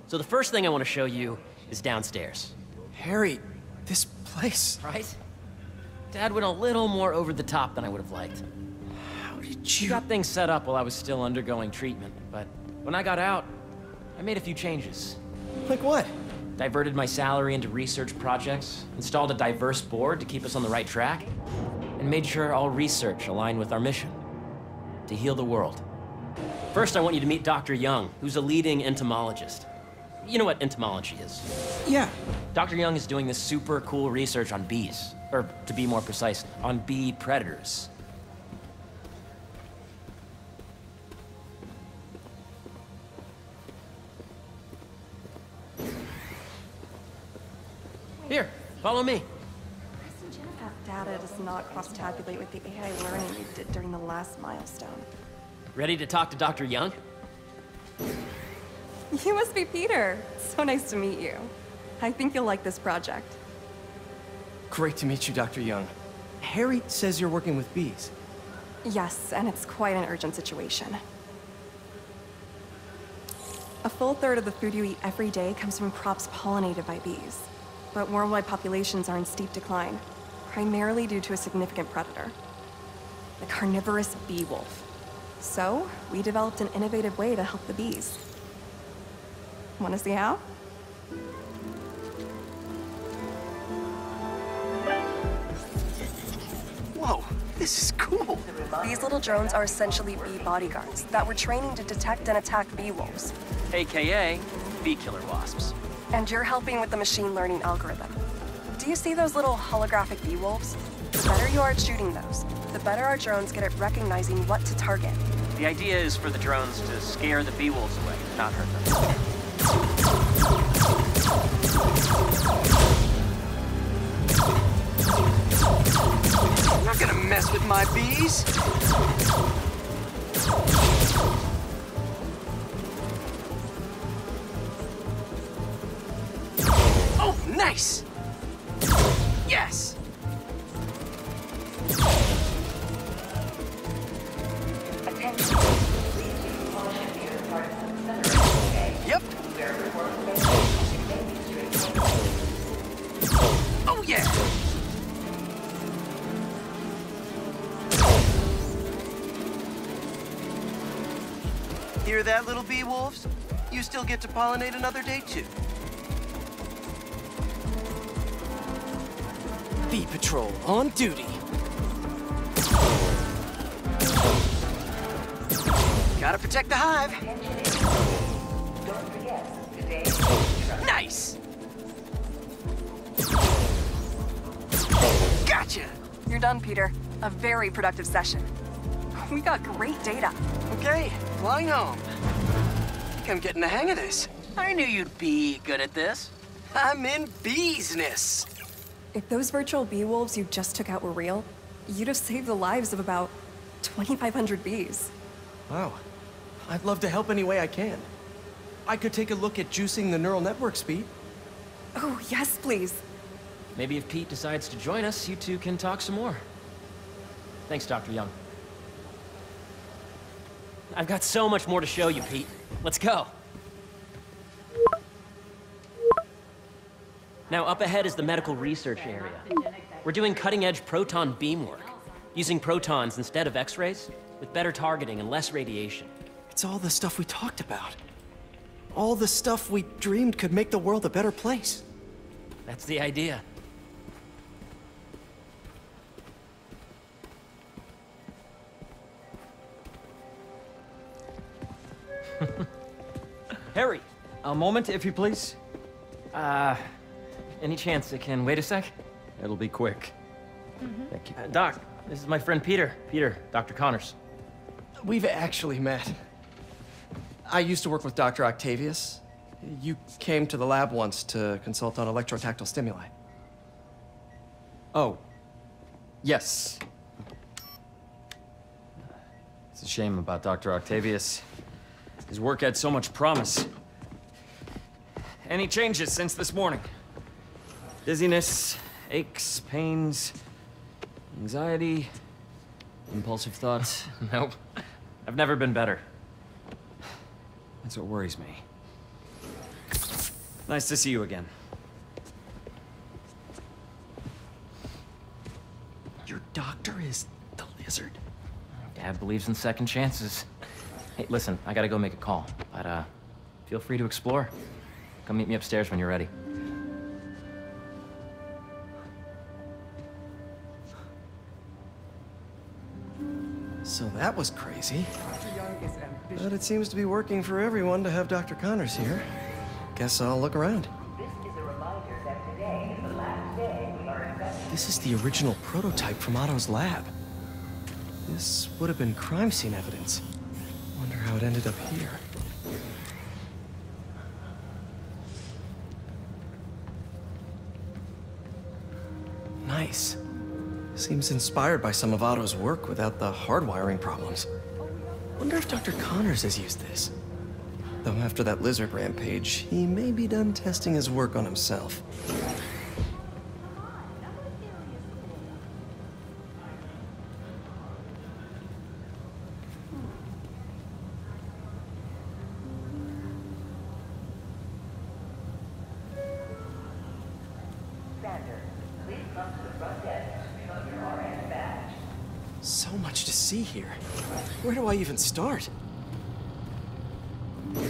So the first thing I want to show you is downstairs. Harry, this place... Right? Dad went a little more over the top than I would have liked. How did He you... got things set up while I was still undergoing treatment, but when I got out, I made a few changes. Like what? Diverted my salary into research projects, installed a diverse board to keep us on the right track, and made sure all research aligned with our mission, to heal the world. First, I want you to meet Dr. Young, who's a leading entomologist. You know what entomology is? Yeah. Dr. Young is doing this super cool research on bees, or to be more precise, on bee predators. Here, follow me. That data does not cross-tabulate with the AI learning you did during the last milestone. Ready to talk to Dr. Young? You must be Peter. So nice to meet you. I think you'll like this project. Great to meet you, Dr. Young. Harry says you're working with bees. Yes, and it's quite an urgent situation. A full third of the food you eat every day comes from crops pollinated by bees. But worldwide populations are in steep decline, primarily due to a significant predator, the carnivorous bee wolf. So, we developed an innovative way to help the bees. Want to see how? Whoa, this is cool. These little drones are essentially bee bodyguards that we're training to detect and attack bee wolves. AKA bee killer wasps. And you're helping with the machine learning algorithm. Do you see those little holographic bee wolves? The better you are at shooting those, the better our drones get at recognizing what to target. The idea is for the drones to scare the bee wolves away, not hurt them. You're not gonna mess with my bees. Oh, nice! Yes! Yep. Oh, yeah! Hear that, little bee wolves? You still get to pollinate another day, too. Bee Patrol on duty. Gotta protect the hive. Nice! Gotcha! You're done, Peter. A very productive session. We got great data. Okay, flying home. I think I'm getting the hang of this. I knew you'd be good at this. I'm in beesness. If those virtual bee wolves you just took out were real, you'd have saved the lives of about 2,500 bees. Wow. I'd love to help any way I can. I could take a look at juicing the neural network speed. Oh, yes, please. Maybe if Pete decides to join us, you two can talk some more. Thanks, Dr. Young. I've got so much more to show you, Pete. Let's go. Now, up ahead is the medical research area. We're doing cutting-edge proton beam work, using protons instead of X-rays, with better targeting and less radiation. It's all the stuff we talked about. All the stuff we dreamed could make the world a better place. That's the idea. Harry, A moment, if you please. any chance it can wait a sec? It'll be quick. Thank you. Doc, this is my friend Peter. Peter, Dr. Connors. We've actually met. I used to work with Dr. Octavius. You came to the lab once to consult on electrotactile stimuli. Oh. Yes. It's a shame about Dr. Octavius. His work had so much promise. Any changes since this morning? Dizziness, aches, pains, anxiety, impulsive thoughts. Nope. I've never been better. That's what worries me. Nice to see you again. Your doctor is the lizard? Dad believes in second chances. Hey, listen, I gotta go make a call, but feel free to explore. Come meet me upstairs when you're ready. So that was crazy. But it seems to be working for everyone to have Dr. Connors here. Guess I'll look around. This is the original prototype from Otto's lab. This would have been crime scene evidence. Wonder how it ended up here. Nice. Seems inspired by some of Otto's work without the hardwiring problems. Wonder if Dr. Connors has used this. Though after that lizard rampage, he may be done testing his work on himself. So much to see here. Where do I even start? Did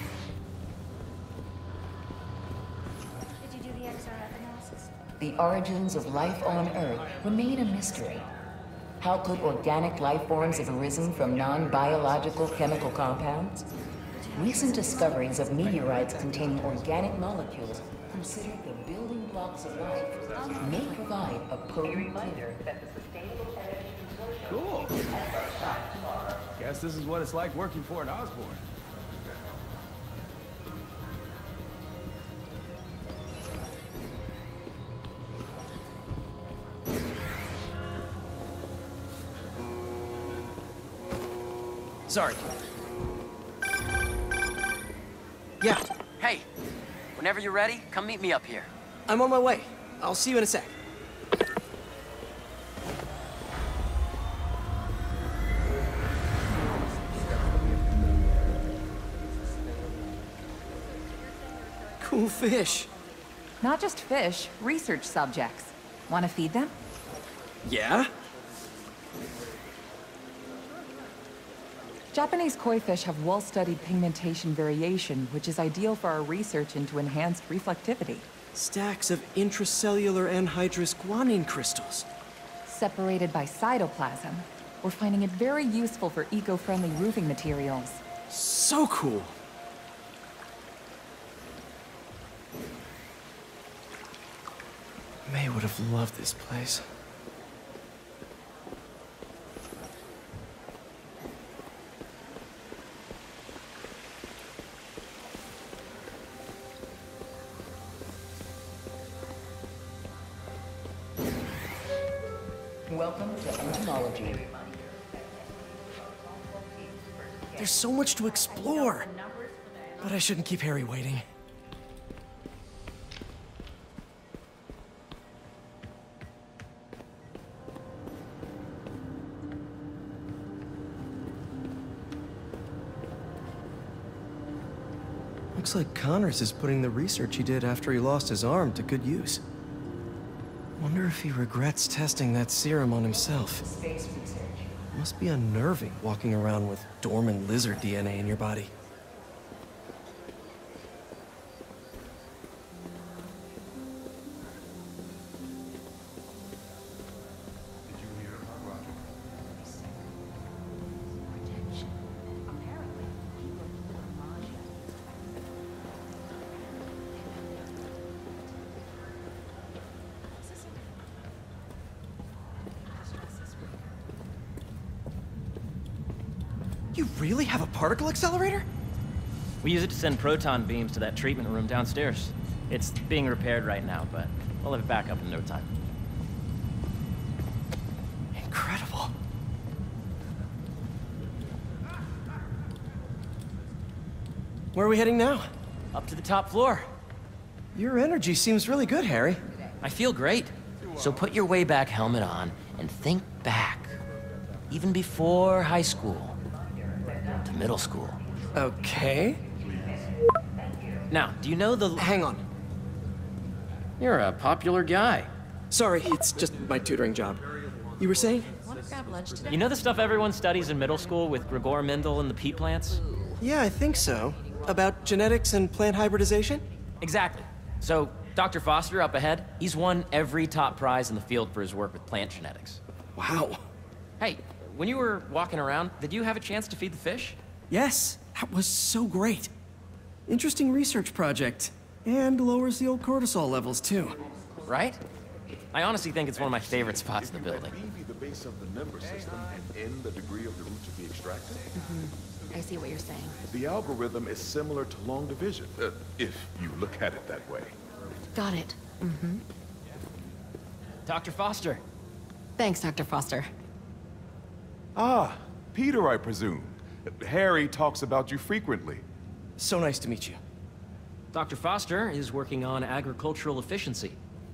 you do the XRF analysis? The origins of life on Earth remain a mystery. How could organic life forms have arisen from non-biological chemical compounds? Recent discoveries of meteorites containing organic molecules considered the building blocks of life may provide a potent reminder that the sustainable energy Cool. Guess this is what it's like working for an Osborn. Sorry. Yeah, Hey, whenever you're ready, come meet me up here. I'm on my way. I'll see you in a sec. Cool fish. Not just fish, research subjects. Want to feed them? Yeah? Japanese koi fish have well-studied pigmentation variation, which is ideal for our research into enhanced reflectivity. Stacks of intracellular anhydrous guanine crystals. Separated by cytoplasm, we're finding it very useful for eco-friendly roofing materials. So cool. May would have loved this place. Welcome to entomology. There's so much to explore. But I shouldn't keep Harry waiting. Looks like Connors is putting the research he did after he lost his arm to good use. Wonder if he regrets testing that serum on himself. Space research. Must be unnerving walking around with dormant lizard DNA in your body. You really have a particle accelerator? We use it to send proton beams to that treatment room downstairs. It's being repaired right now, but we'll have it back up in no time. Incredible. Where are we heading now? Up to the top floor. Your energy seems really good, Harry. I feel great. So put your way back helmet on and think back. Even before high school. To middle school. Okay. Now, do you know the... Hang on. You're a popular guy. Sorry, it's just my tutoring job. You were saying? You know the stuff everyone studies in middle school with Gregor Mendel and the pea plants? Yeah, I think so. About genetics and plant hybridization? Exactly. So, Dr. Foster up ahead, he's won every top prize in the field for his work with plant genetics. Wow. Hey, when you were walking around, did you have a chance to feed the fish? Yes, that was so great. Interesting research project. And lowers the old cortisol levels, too. Right? I honestly think it's one of my favorite spots in the building. Be the base of the member system and end the degree of the root to be extracted. I see what you're saying. The algorithm is similar to long division, if you look at it that way. Got it. Dr. Foster. Thanks, Dr. Foster. Ah, Peter, I presume. Harry talks about you frequently. So nice to meet you. Dr. Foster is working on agricultural efficiency.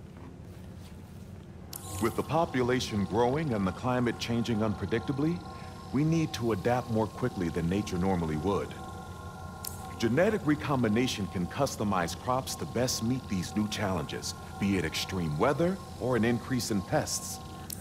With the population growing and the climate changing unpredictably, we need to adapt more quickly than nature normally would. Genetic recombination can customize crops to best meet these new challenges, be it extreme weather or an increase in pests.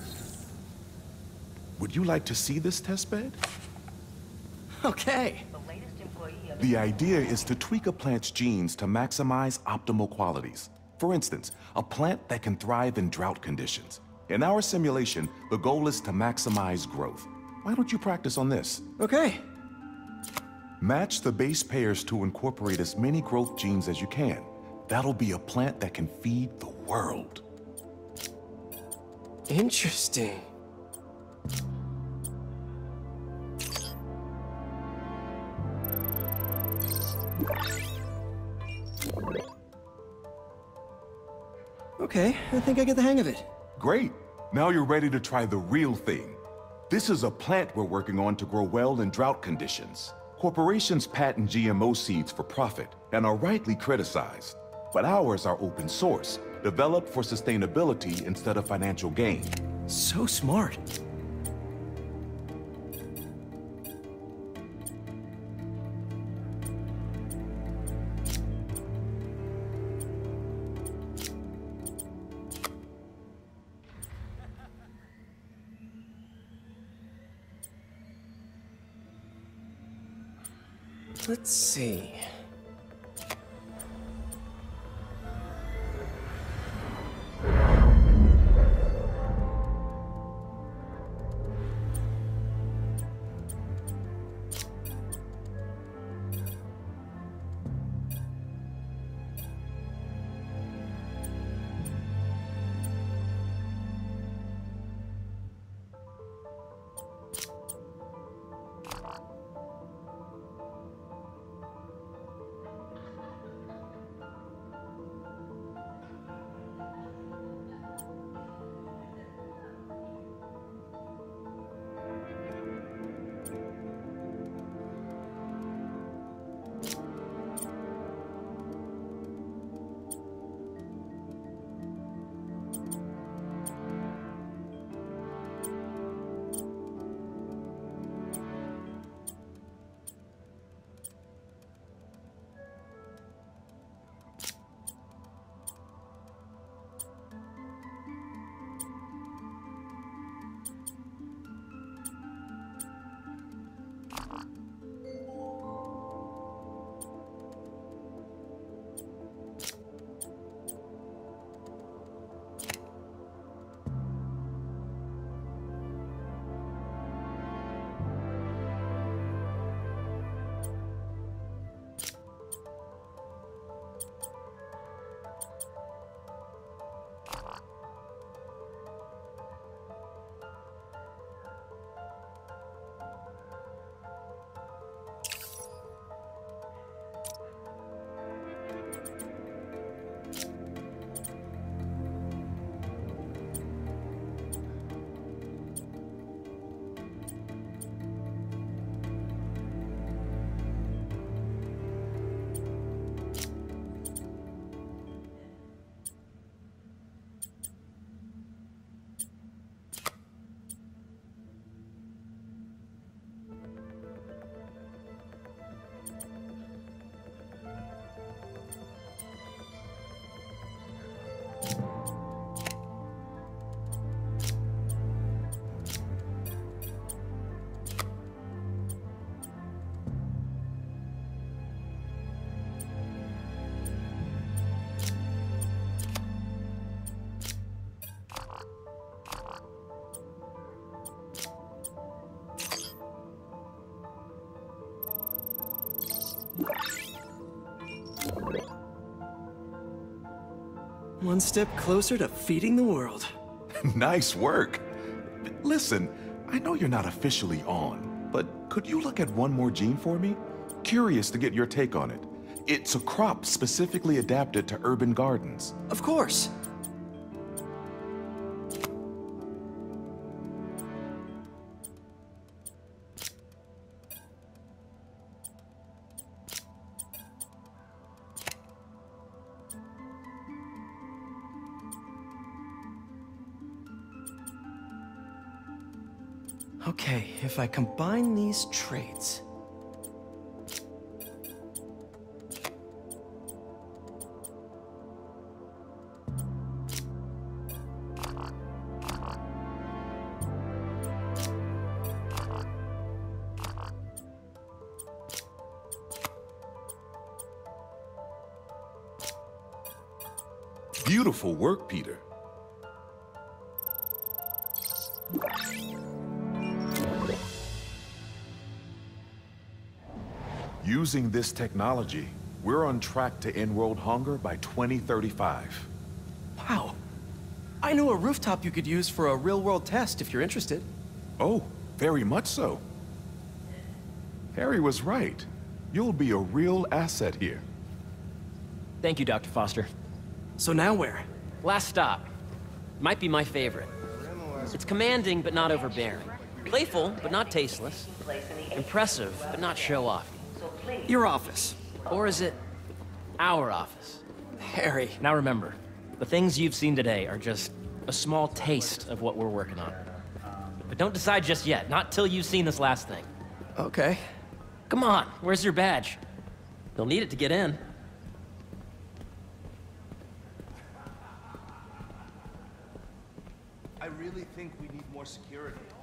Would you like to see this testbed? Okay. The idea is to tweak a plant's genes to maximize optimal qualities. For instance, a plant that can thrive in drought conditions. In our simulation, the goal is to maximize growth. Why don't you practice on this? Okay. Match the base pairs to incorporate as many growth genes as you can. That'll be a plant that can feed the world. Interesting. Okay, I think I get the hang of it. Great. Now you're ready to try the real thing. This is a plant we're working on to grow well in drought conditions. Corporations patent GMO seeds for profit and are rightly criticized. But ours are open source, developed for sustainability instead of financial gain. So smart. Let's see. One step closer to feeding the world. Nice work. Listen, I know you're not officially on, but could you look at one more gene for me? Curious to get your take on it. It's a crop specifically adapted to urban gardens. Of course. Okay, if I combine these traits... Beautiful work, Peter. Using this technology, we're on track to end world hunger by 2035. Wow. I know a rooftop you could use for a real-world test if you're interested. Oh, very much so. Harry was right. You'll be a real asset here. Thank you, Dr. Foster. So now where? Last stop. Might be my favorite. It's commanding, but not overbearing. Playful, but not tasteless. Impressive, but not show-off. Your office. Or is it our office? Harry. Now remember, the things you've seen today are just a small taste of what we're working on. But don't decide just yet, not till you've seen this last thing. Okay. Come on, where's your badge? You'll need it to get in. I really think we need more security.